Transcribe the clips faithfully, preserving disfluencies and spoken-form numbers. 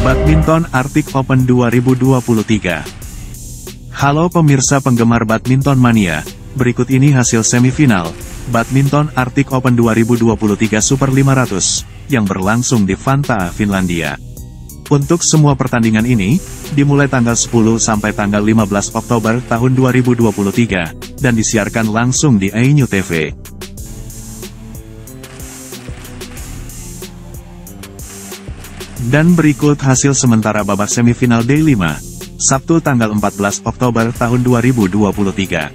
Badminton Arctic Open dua ribu dua puluh tiga. Halo pemirsa penggemar badminton mania, berikut ini hasil semifinal Badminton Arctic Open dua ribu dua puluh tiga Super lima ratus yang berlangsung di Vantaa, Finlandia. Untuk semua pertandingan ini, dimulai tanggal sepuluh sampai tanggal lima belas Oktober tahun dua ribu dua puluh tiga, dan disiarkan langsung di Ainyu T V. Dan berikut hasil sementara babak semifinal D lima, Sabtu tanggal empat belas Oktober tahun dua ribu dua puluh tiga.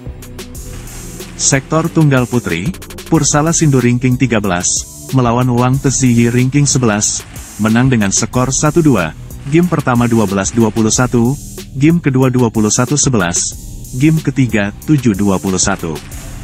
Sektor Tunggal Putri, Pursala Sindu ranking tiga belas, melawan Wang Tziyi ranking sebelas, menang dengan skor satu dua, game pertama dua belas dua puluh satu, game kedua dua puluh satu sebelas, game ketiga tujuh dua puluh satu.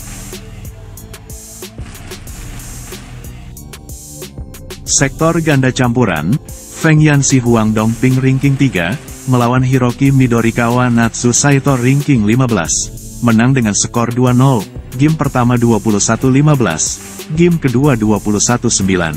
Sektor Ganda Campuran, Feng Yanxi Huang Dongping ranking tiga, melawan Hiroki Midorikawa Natsu Saito ranking lima belas, menang dengan skor dua nol, game pertama dua puluh satu lima belas, game kedua dua puluh satu sembilan.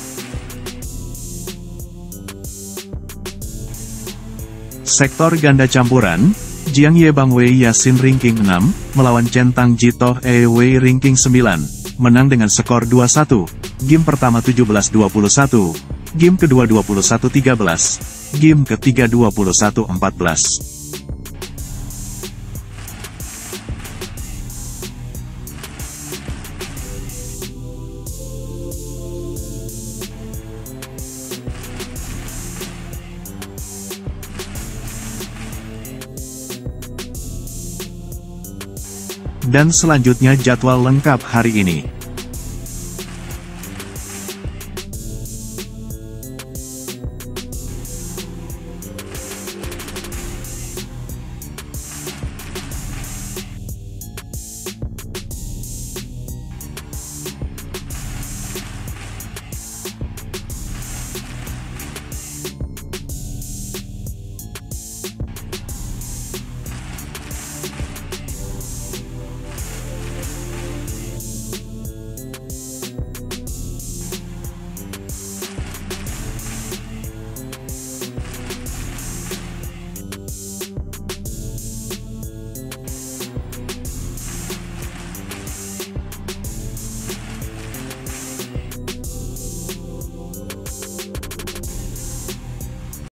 Sektor Ganda Campuran, Jiang Yebang Wei Yasin ranking enam, melawan Chen Tang Jitoh E Wei ranking sembilan, menang dengan skor dua satu, game pertama tujuh belas dua puluh satu, game kedua dua puluh satu tiga belas, game ketiga dua puluh satu empat belas. Dan selanjutnya jadwal lengkap hari ini.